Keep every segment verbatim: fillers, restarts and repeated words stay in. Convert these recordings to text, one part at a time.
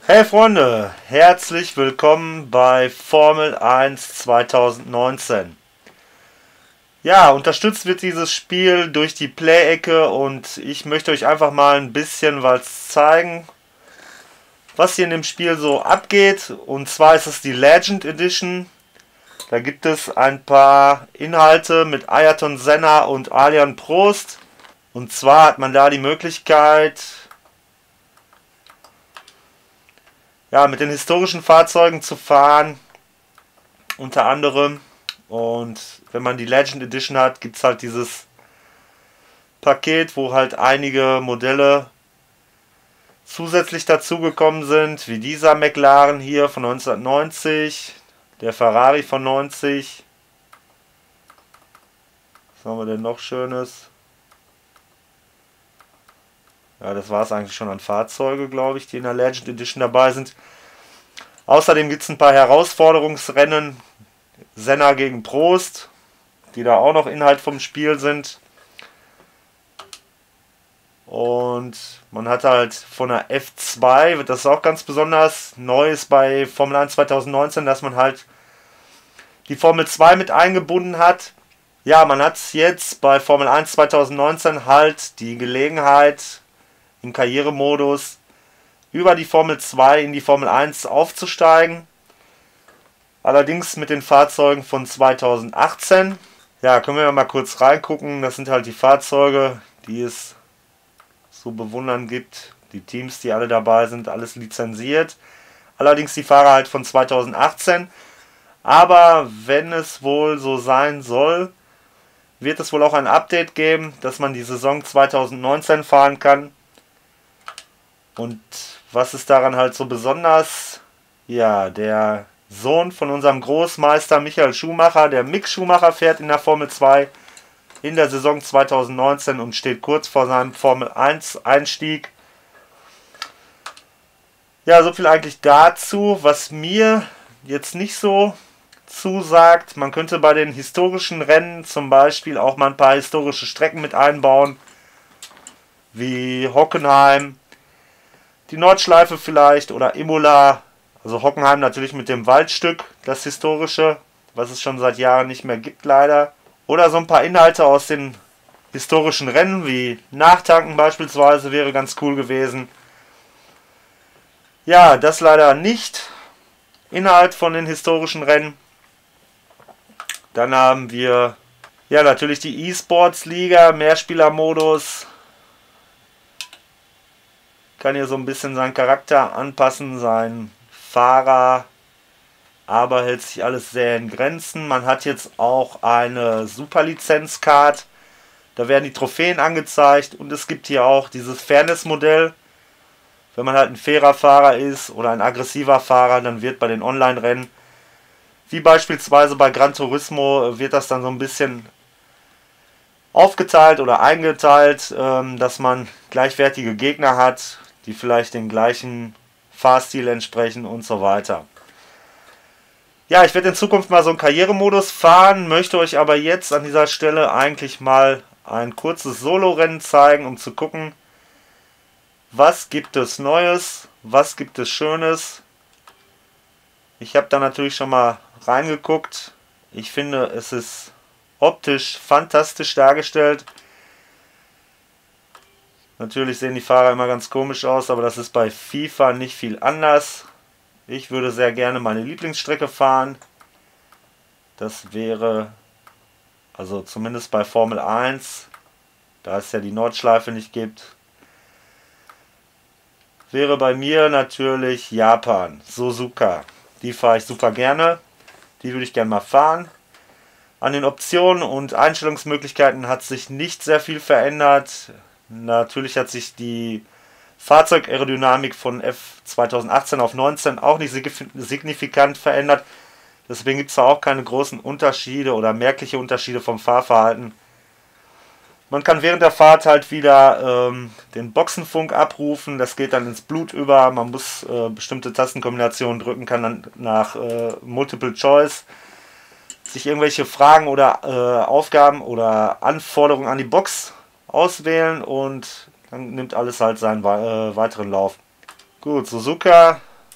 Hey Freunde, herzlich willkommen bei Formel eins zweitausendneunzehn. Ja, unterstützt wird dieses Spiel durch die Play-Ecke und ich möchte euch einfach mal ein bisschen was zeigen, was hier in dem Spiel so abgeht. Und zwar ist es die Legend Edition. Da gibt es ein paar Inhalte mit Ayrton Senna und Alain Prost. Und zwar hat man da die Möglichkeit, ja, mit den historischen Fahrzeugen zu fahren, unter anderem. Und wenn man die Legend Edition hat, gibt es halt dieses Paket, wo halt einige Modelle zusätzlich dazugekommen sind, wie dieser McLaren hier von neunzehnhundertneunzig, der Ferrari von neunzig. Was haben wir denn noch Schönes? Ja, das war es eigentlich schon an Fahrzeuge, glaube ich, die in der Legend Edition dabei sind. Außerdem gibt es ein paar Herausforderungsrennen, Senna gegen Prost, die da auch noch Inhalt vom Spiel sind. Und man hat halt von der F zwei, das ist auch ganz besonders Neues bei Formel eins zweitausendneunzehn, dass man halt die Formel zwei mit eingebunden hat. Ja, man hat jetzt bei Formel eins zweitausendneunzehn halt die Gelegenheit, im Karrieremodus über die Formel zwei in die Formel eins aufzusteigen. Allerdings mit den Fahrzeugen von zweitausendachtzehn. Ja, können wir mal kurz reingucken. Das sind halt die Fahrzeuge, die es zu bewundern gibt. Die Teams, die alle dabei sind, alles lizenziert. Allerdings die Fahrer halt von zweitausendachtzehn. Aber wenn es wohl so sein soll, wird es wohl auch ein Update geben, dass man die Saison zweitausendneunzehn fahren kann. Und was ist daran halt so besonders? Ja, der Sohn von unserem Großmeister Michael Schumacher, der Mick Schumacher, fährt in der Formel zwei in der Saison zweitausendneunzehn und steht kurz vor seinem Formel eins Einstieg. Ja, so viel eigentlich dazu. Was mir jetzt nicht so zusagt, man könnte bei den historischen Rennen zum Beispiel auch mal ein paar historische Strecken mit einbauen, wie Hockenheim, die Nordschleife vielleicht oder Imola, also Hockenheim natürlich mit dem Waldstück, das historische, was es schon seit Jahren nicht mehr gibt leider. Oder so ein paar Inhalte aus den historischen Rennen, wie Nachtanken beispielsweise, wäre ganz cool gewesen. Ja, das leider nicht. Inhalt von den historischen Rennen. Dann haben wir ja natürlich die E-Sports-Liga, Mehrspielermodus. Kann hier so ein bisschen seinen Charakter anpassen, seinen Fahrer, aber hält sich alles sehr in Grenzen. Man hat jetzt auch eine Superlizenz-Card, da werden die Trophäen angezeigt und es gibt hier auch dieses Fairness-Modell. Wenn man halt ein fairer Fahrer ist oder ein aggressiver Fahrer, dann wird bei den Online-Rennen, wie beispielsweise bei Gran Turismo, wird das dann so ein bisschen aufgeteilt oder eingeteilt, dass man gleichwertige Gegner hat, die vielleicht den gleichen Fahrstil entsprechen und so weiter. Ja, ich werde in Zukunft mal so einen Karrieremodus fahren, möchte euch aber jetzt an dieser Stelle eigentlich mal ein kurzes Solo-Rennen zeigen, um zu gucken, was gibt es Neues, was gibt es Schönes. Ich habe da natürlich schon mal reingeguckt. Ich finde, es ist optisch fantastisch dargestellt. Natürlich sehen die Fahrer immer ganz komisch aus, aber das ist bei FIFA nicht viel anders. Ich würde sehr gerne meine Lieblingsstrecke fahren. Das wäre, also zumindest bei Formel eins, da es ja die Nordschleife nicht gibt, wäre bei mir natürlich Japan, Suzuka. Die fahre ich super gerne. Die würde ich gerne mal fahren. An den Optionen und Einstellungsmöglichkeiten hat sich nicht sehr viel verändert. Natürlich hat sich die Fahrzeugaerodynamik von F zweitausendachtzehn auf neunzehn auch nicht signifikant verändert. Deswegen gibt es da auch keine großen Unterschiede oder merkliche Unterschiede vom Fahrverhalten. Man kann während der Fahrt halt wieder ähm, den Boxenfunk abrufen. Das geht dann ins Blut über. Man muss äh, bestimmte Tastenkombinationen drücken, kann dann nach äh, Multiple Choice sich irgendwelche Fragen oder äh, Aufgaben oder Anforderungen an die Box auswählen und dann nimmt alles halt seinen äh, weiteren Lauf. Gut, Suzuka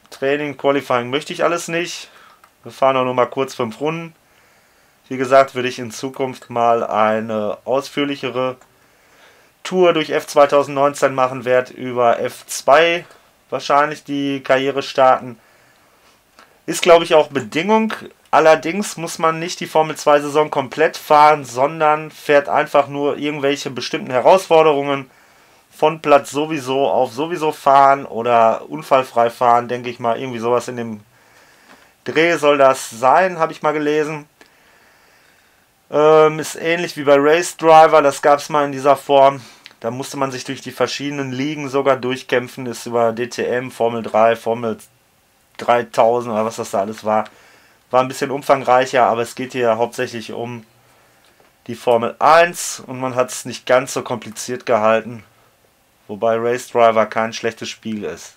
Training, Qualifying möchte ich alles nicht. Wir fahren auch nur mal kurz fünf Runden. Wie gesagt, würde ich in Zukunft mal eine ausführlichere Tour durch F zwanzig neunzehn machen, werde über F zwei wahrscheinlich die Karriere starten. Ist, glaube ich, auch Bedingung. Allerdings muss man nicht die Formel zwei Saison komplett fahren, sondern fährt einfach nur irgendwelche bestimmten Herausforderungen von Platz sowieso auf sowieso fahren oder unfallfrei fahren, denke ich mal. Irgendwie sowas in dem Dreh soll das sein, habe ich mal gelesen. Ähm, ist ähnlich wie bei Race Driver, das gab es mal in dieser Form. Da musste man sich durch die verschiedenen Ligen sogar durchkämpfen. Ist über D T M, Formel drei, Formel dreitausend oder was das da alles war. War ein bisschen umfangreicher, aber es geht hier hauptsächlich um die Formel eins und man hat es nicht ganz so kompliziert gehalten. Wobei Race Driver kein schlechtes Spiel ist.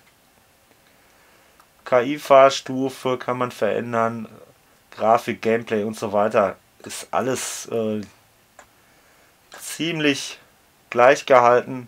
K I-Fahrstufe kann man verändern. Grafik, Gameplay und so weiter. Ist alles äh, ziemlich gleich gehalten.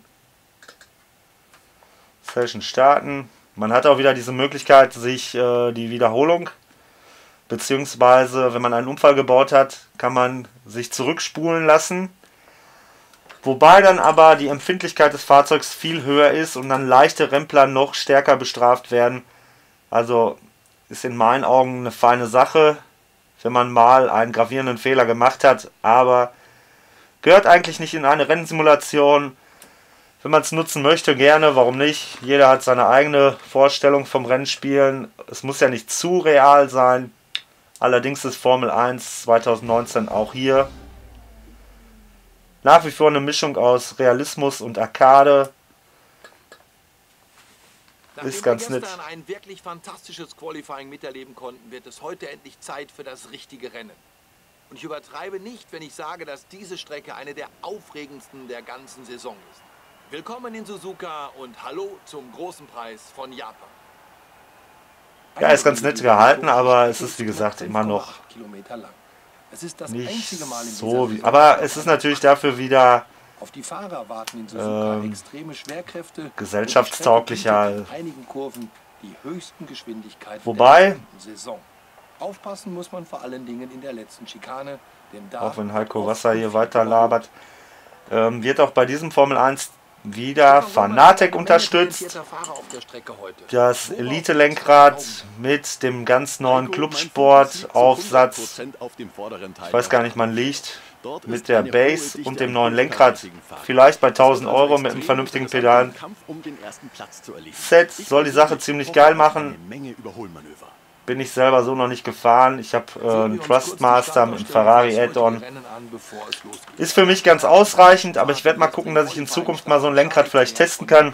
Session starten. Man hat auch wieder diese Möglichkeit, sich äh, die Wiederholung, beziehungsweise wenn man einen Unfall gebaut hat, kann man sich zurückspulen lassen. Wobei dann aber die Empfindlichkeit des Fahrzeugs viel höher ist und dann leichte Rempler noch stärker bestraft werden. Also ist in meinen Augen eine feine Sache, wenn man mal einen gravierenden Fehler gemacht hat, aber gehört eigentlich nicht in eine Rennsimulation. Wenn man es nutzen möchte, gerne, warum nicht? Jeder hat seine eigene Vorstellung vom Rennspielen. Es muss ja nicht zu real sein. Allerdings ist Formel eins zwanzig neunzehn auch hier nach wie vor eine Mischung aus Realismus und Arcade. Nachdem Ist ganz wir nett. gestern ein wirklich fantastisches Qualifying miterleben konnten, wird es heute endlich Zeit für das richtige Rennen. Und ich übertreibe nicht, wenn ich sage, dass diese Strecke eine der aufregendsten der ganzen Saison ist. Willkommen in Suzuka und hallo zum großen Preis von Japan. Ja, ist ganz nett gehalten, aber es ist wie gesagt immer noch Kilometer lang. Es ist das nicht einzige Mal in so. dieser Wie, Saison, aber es ist natürlich dafür wieder auf die Fahrer warten in Suzuka ähm, extreme Schwerkräfte gesellschaftstauglicher. und die Strecke bietet in einigen Kurven die höchsten Geschwindigkeiten Wobei, der gesamten Saison. Aufpassen muss man vor allen Dingen in der letzten Schikane, denn da auch wenn Heiko oft Wasser hier viel weiter überholt. labert, ähm, wird auch bei diesem Formel eins wieder Fanatec unterstützt. Fahrer auf der Strecke heute. Das Elite-Lenkrad mit dem ganz neuen Clubsport-Aufsatz. Ich weiß gar nicht, man liegt mit der Base und dem neuen Lenkrad vielleicht bei tausend Euro mit einem vernünftigen Pedal. Set soll die Sache ziemlich geil machen. Bin ich selber so noch nicht gefahren. Ich habe äh, einen Trustmaster mit einem Ferrari Add-on. Ist für mich ganz ausreichend, aber ich werde mal gucken, dass ich in Zukunft mal so ein Lenkrad vielleicht testen kann.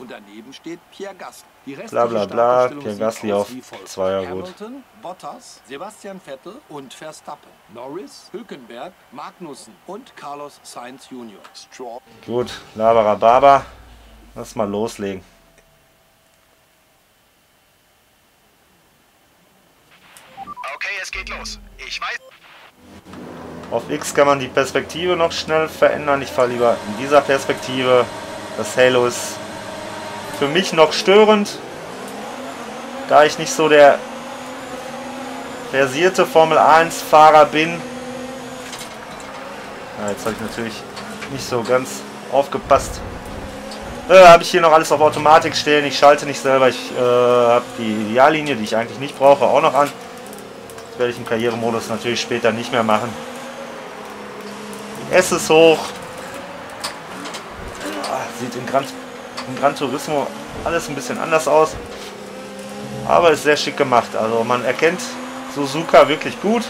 Bla bla bla, Pierre Gasly auf Zweier, gut. Hamilton, Bottas, Sebastian Vettel und Verstappen. Norris, Hülkenberg, Magnussen und Carlos Sainz Junior Stroll. Gut, Labara Baba. Lass mal loslegen. Okay, es geht los. Ich weiß. Auf X kann man die Perspektive noch schnell verändern. Ich fahre lieber in dieser Perspektive. Das Halo ist für mich noch störend, da ich nicht so der versierte Formel eins Fahrer bin. Ja, jetzt habe ich natürlich nicht so ganz aufgepasst. Äh, habe ich hier noch alles auf Automatik stehen. Ich schalte nicht selber. Ich äh, habe die Ideallinie, die ich eigentlich nicht brauche, auch noch an. Das werde ich im Karrieremodus natürlich später nicht mehr machen. S ist hoch. Ah, sieht in Gran, in Gran Turismo alles ein bisschen anders aus. Aber ist sehr schick gemacht. Also man erkennt Suzuka wirklich gut.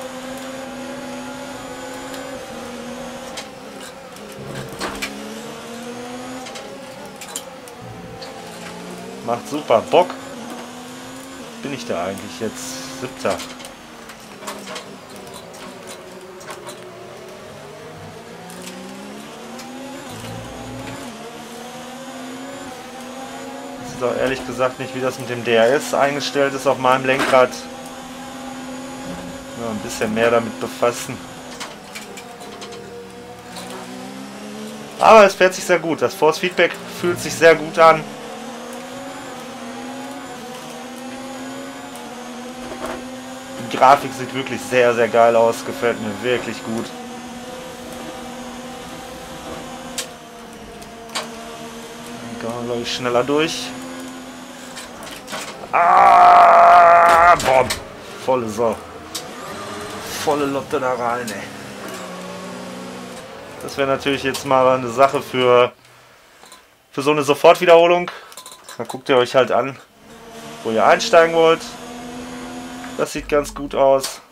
Macht super Bock. Bin ich da eigentlich jetzt? Siebter. Ich weiß auch ehrlich gesagt nicht, wie das mit dem D R S eingestellt ist auf meinem Lenkrad. Ja, ein bisschen mehr damit befassen. Aber es fährt sich sehr gut. Das Force Feedback fühlt sich sehr gut an. Grafik sieht wirklich sehr, sehr geil aus. Gefällt mir wirklich gut. Dann gehen wir, glaube ich, schneller durch. Ah, boah, volle Sau. Volle Lotte da rein, ey. Das wäre natürlich jetzt mal eine Sache für, für so eine Sofortwiederholung. Da guckt ihr euch halt an, wo ihr einsteigen wollt. Das sieht ganz gut aus.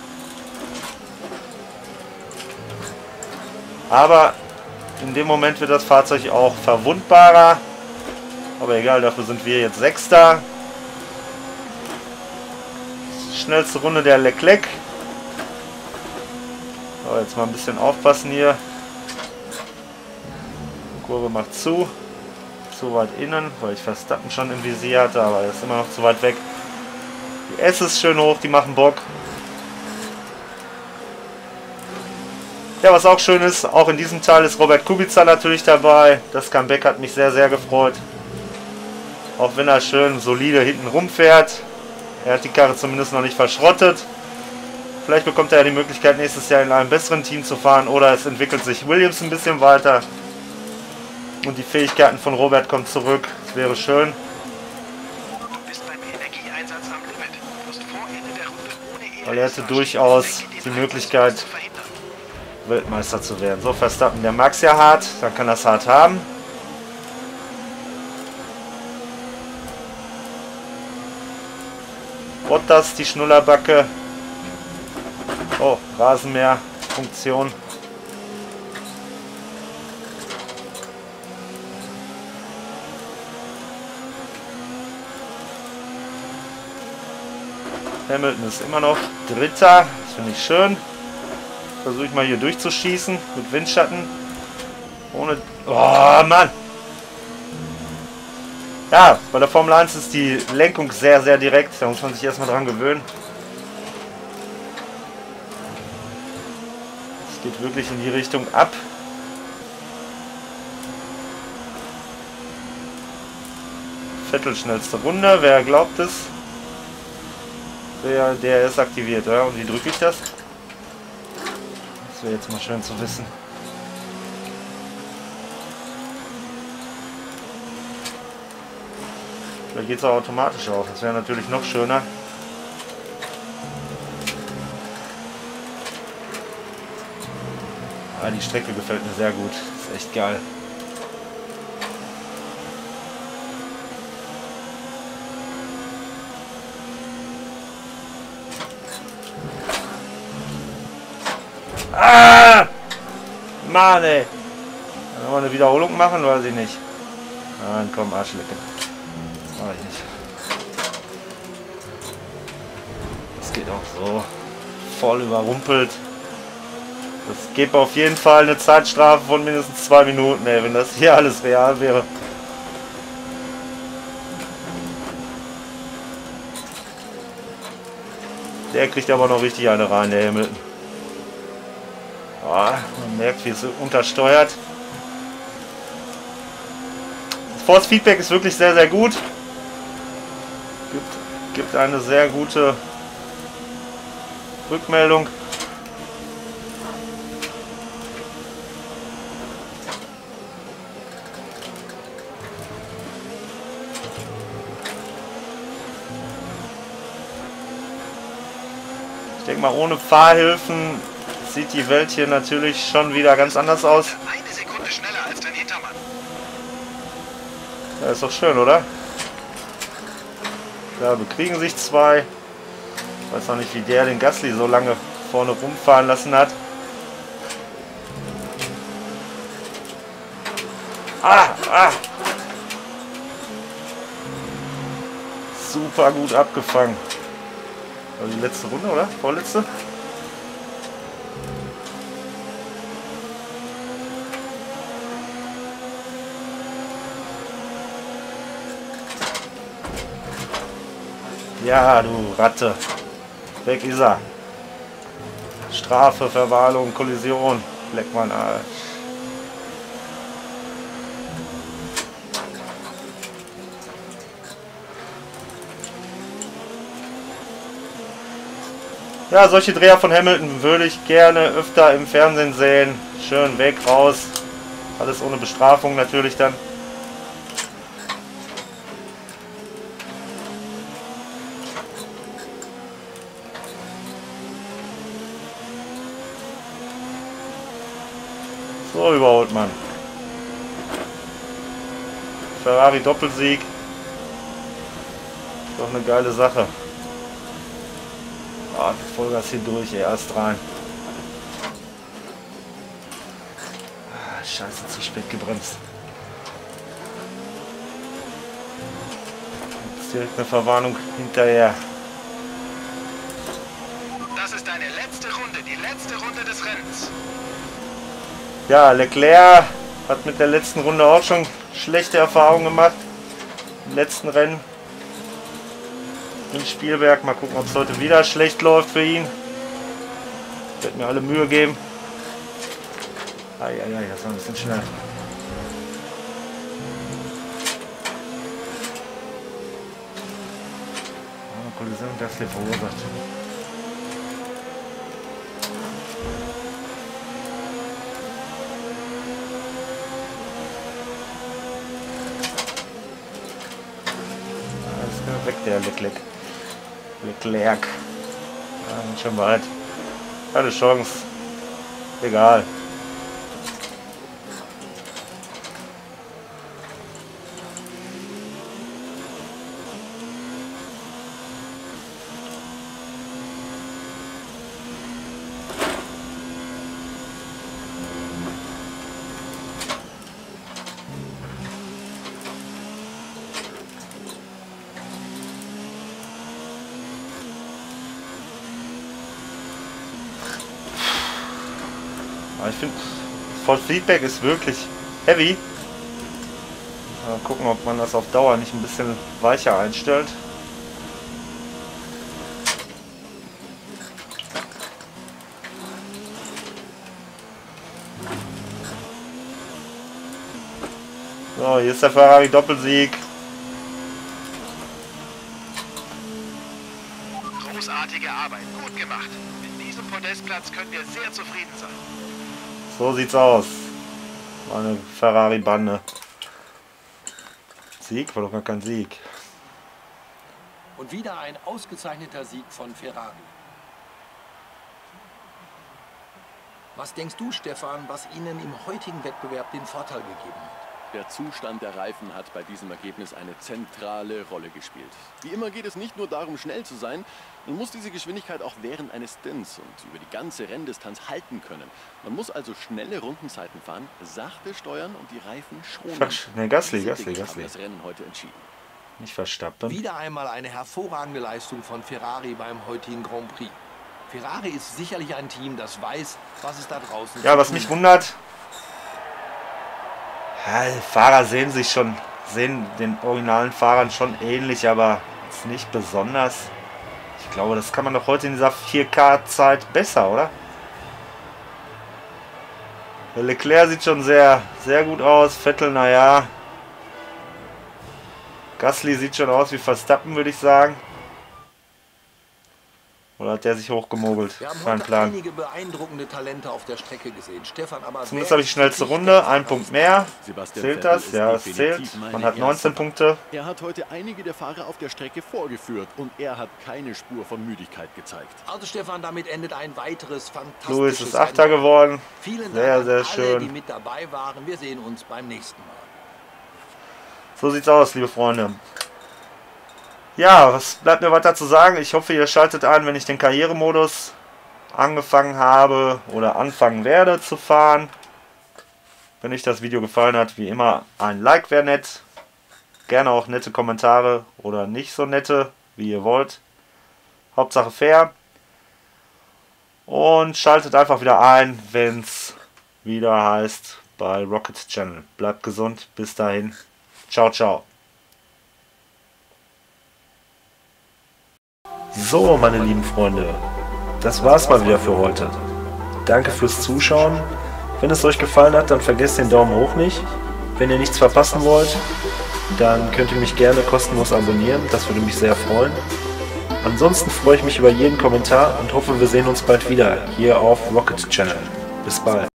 Aber in dem Moment wird das Fahrzeug auch verwundbarer. Aber egal, dafür sind wir jetzt Sechster. Schnellste Runde der Leclerc. So, jetzt mal ein bisschen aufpassen hier. Die Kurve macht zu. Zu weit innen, weil ich Verstappen schon im Visier hatte, aber er ist immer noch zu weit weg. Die S ist schön hoch, die machen Bock. Ja, was auch schön ist, auch in diesem Teil ist Robert Kubica natürlich dabei. Das Comeback hat mich sehr, sehr gefreut. Auch wenn er schön solide hinten rumfährt. Er hat die Karre zumindest noch nicht verschrottet. Vielleicht bekommt er ja die Möglichkeit, nächstes Jahr in einem besseren Team zu fahren. Oder es entwickelt sich Williams ein bisschen weiter. Und die Fähigkeiten von Robert kommen zurück. Das wäre schön. Du bist beim Energieeinsatz am Limit. Du musst vor Ende der Runde ohne Weil er hätte durchaus die Möglichkeit, Weltmeister zu werden. So, Verstappen, der mag's ja hart. Dann kann das hart haben. Bottas, die Schnullerbacke. Oh, Rasenmäherfunktion. Hamilton ist immer noch Dritter. Das finde ich schön. Versuche ich mal hier durchzuschießen mit Windschatten. Ohne... Oh, Mann! Ja, bei der Formel eins ist die Lenkung sehr, sehr direkt. Da muss man sich erstmal dran gewöhnen. Es geht wirklich in die Richtung ab. Vettel schnellste Runde. Wer glaubt es? Der, der ist aktiviert, ja? Und wie drücke ich das? Das wäre jetzt mal schön zu wissen. Da geht es auch automatisch auf. Das wäre natürlich noch schöner. Ah, die Strecke gefällt mir sehr gut. Ist echt geil. Ah! Mann, ey. Wollen wir eine Wiederholung machen? Weiß ich nicht. Nein, komm, Arschlecke. Das mache ich nicht. Das geht auch so. Voll überrumpelt. Das gibt auf jeden Fall eine Zeitstrafe von mindestens zwei Minuten, ey, wenn das hier alles real wäre. Der kriegt aber noch richtig eine rein, der Hamilton. Oh, man merkt, wie es untersteuert. Das Force Feedback ist wirklich sehr, sehr gut. Gibt, gibt eine sehr gute Rückmeldung. Ich denke mal, ohne Fahrhilfen sieht die Welt hier natürlich schon wieder ganz anders aus. Eine Sekunde schneller als dein Hintermann. Ja, ist doch schön, oder? Da bekriegen sich zwei. Ich weiß noch nicht, wie der den Gasly so lange vorne rumfahren lassen hat. Ah, ah. Super gut abgefangen. War die letzte Runde, oder? Vorletzte? Ja, du Ratte. Weg ist er. Strafe, Verwahrlung, Kollision. Leck mal Arsch. Ja, solche Dreher von Hamilton würde ich gerne öfter im Fernsehen sehen. Schön weg, raus. Alles ohne Bestrafung natürlich dann. So überholt man. Ferrari Doppelsieg. Doch eine geile Sache. Ah, Vollgas hier durch, ey, erst rein. Ah, scheiße, zu spät gebremst. Jetzt direkt eine Verwarnung hinterher. Das ist deine letzte Runde, die letzte Runde des Rennens. Ja, Leclerc hat mit der letzten Runde auch schon schlechte Erfahrungen gemacht. Im letzten Rennen in Spielberg. Mal gucken, ob es heute wieder schlecht läuft für ihn. Ich werde mir alle Mühe geben. Eieiei, das war ein bisschen schnell. Oh, Kollision, das hier verursacht. Weg, der Leclerc. Leclerc. Ja, schon weit. Keine Chance. Egal. Ich finde, Force Feedback ist wirklich heavy. Mal gucken, ob man das auf Dauer nicht ein bisschen weicher einstellt. So, hier ist der Ferrari Doppelsieg. Großartige Arbeit, gut gemacht. Mit diesem Podestplatz können wir sehr zufrieden sein. So sieht's aus. Meine Ferrari-Bande. Sieg war doch gar kein Sieg. Und wieder ein ausgezeichneter Sieg von Ferrari. Was denkst du, Stefan, was ihnen im heutigen Wettbewerb den Vorteil gegeben hat? Der Zustand der Reifen hat bei diesem Ergebnis eine zentrale Rolle gespielt. Wie immer geht es nicht nur darum, schnell zu sein, man muss diese Geschwindigkeit auch während eines Stints und über die ganze Renndistanz halten können. Man muss also schnelle Rundenzeiten fahren, sachte steuern und die Reifen schonen. Ne, Gasly, Gasly, Gasly. Das Rennen heute entschieden. Nicht Verstappen. Wieder einmal eine hervorragende Leistung von Ferrari beim heutigen Grand Prix. Ferrari ist sicherlich ein Team, das weiß, was es da draußen Ja, was mich wundert, ja, die Fahrer sehen sich schon, sehen den originalen Fahrern schon ähnlich, aber ist nicht besonders. Ich glaube, das kann man doch heute in dieser vier K-Zeit besser, oder? Der Leclerc sieht schon sehr, sehr gut aus. Vettel, naja. Gasly sieht schon aus wie Verstappen, würde ich sagen. Oder hat der sich hochgemogelt? Wir haben Kein heute Plan. einige beeindruckende Talente auf der Strecke gesehen. Stefan, aber Zumindest habe ich die schnellste Runde. Ein Punkt mehr. Sebastian Zählt Vettel das? ist Ja, es definitiv zählt. meine Man hat neunzehn erste Punkte. Er hat heute einige der Fahrer auf der Strecke vorgeführt und er hat keine Spur von Müdigkeit gezeigt. Also Stefan, damit endet ein weiteres fantastisches Lewis ist Achter Rennen. geworden. Vielen Dank Sehr, an sehr alle, schön. die mit dabei waren. Wir sehen uns beim nächsten Mal. So sieht's aus, liebe Freunde. Ja, was bleibt mir weiter zu sagen? Ich hoffe, ihr schaltet ein, wenn ich den Karrieremodus angefangen habe oder anfangen werde zu fahren. Wenn euch das Video gefallen hat, wie immer ein Like wäre nett. Gerne auch nette Kommentare oder nicht so nette, wie ihr wollt. Hauptsache fair. Und schaltet einfach wieder ein, wenn es wieder heißt bei Rocket Channel. Bleibt gesund, bis dahin. Ciao, ciao. So, meine lieben Freunde, das war's mal wieder für heute. Danke fürs Zuschauen. Wenn es euch gefallen hat, dann vergesst den Daumen hoch nicht. Wenn ihr nichts verpassen wollt, dann könnt ihr mich gerne kostenlos abonnieren. Das würde mich sehr freuen. Ansonsten freue ich mich über jeden Kommentar und hoffe, wir sehen uns bald wieder hier auf Rocket Channel. Bis bald.